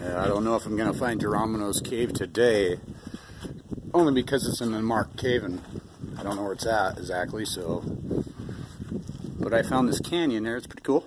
I don't know if I'm going to find Geronimo's cave today, only because it's an unmarked cave and I don't know where it's at exactly, so. But I found this canyon there, it's pretty cool.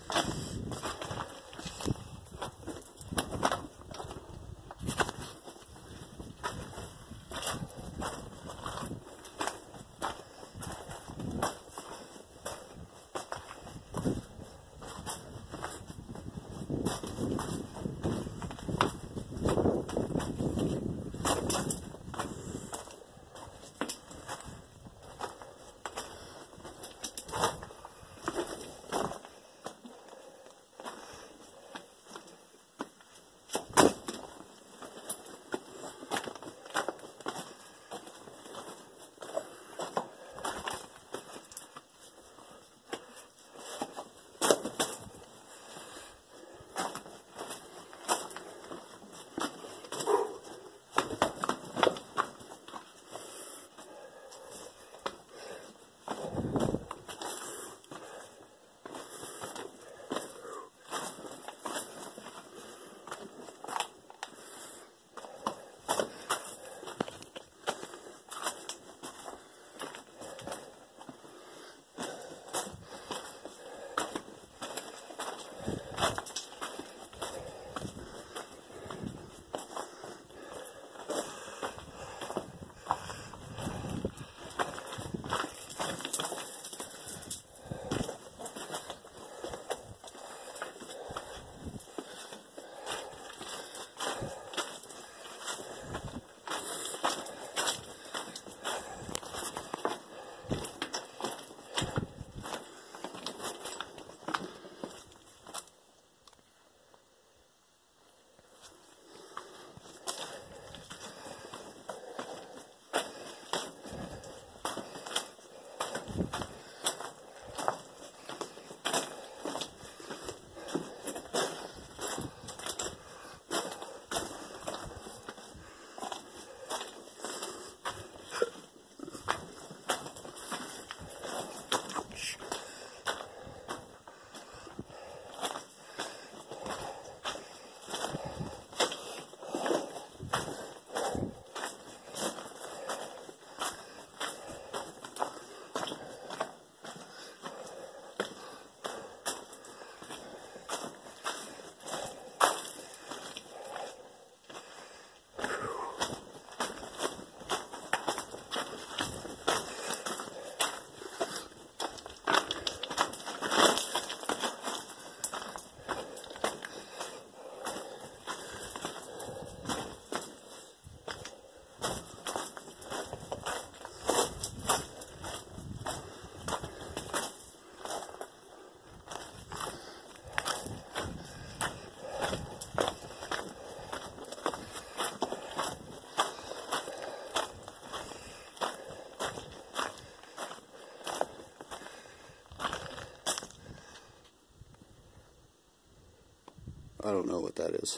I don't know what that is.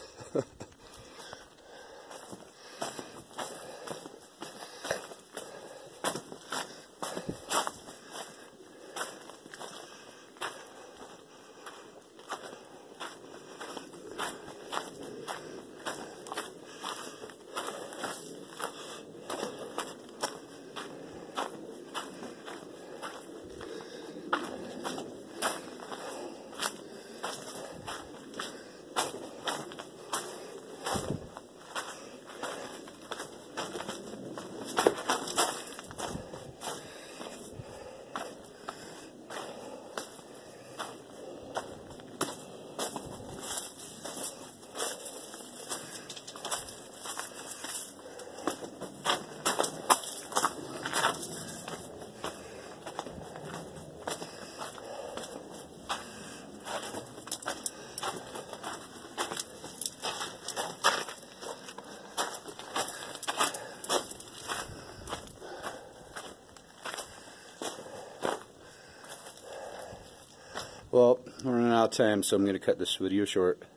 Well, we're running out of time, so I'm going to cut this video short.